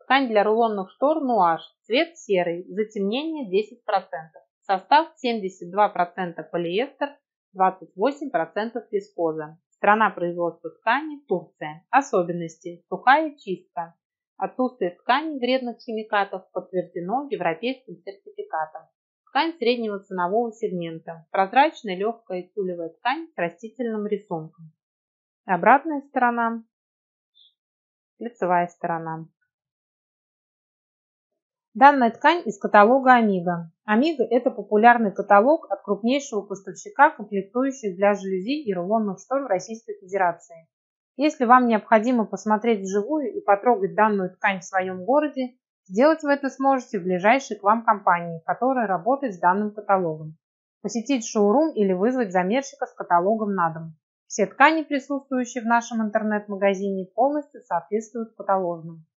Ткань для рулонных штор нуаш, цвет серый, затемнение 10%. Состав 72% полиэстер, 28% вискоза. Страна производства ткани – Турция. Особенности: сухая чистка. Отсутствие тканей вредных химикатов подтверждено европейским сертификатом. Ткань среднего ценового сегмента. Прозрачная легкая тюлевая ткань с растительным рисунком. Обратная сторона. Лицевая сторона. Данная ткань из каталога Amiga. Amiga – это популярный каталог от крупнейшего поставщика комплектующих для жалюзи и рулонных штор в Российской Федерации. Если вам необходимо посмотреть вживую и потрогать данную ткань в своем городе, сделать вы это сможете в ближайшей к вам компании, которая работает с данным каталогом. Посетить шоурум или вызвать замерщика с каталогом на дом. Все ткани, присутствующие в нашем интернет-магазине, полностью соответствуют каталожным.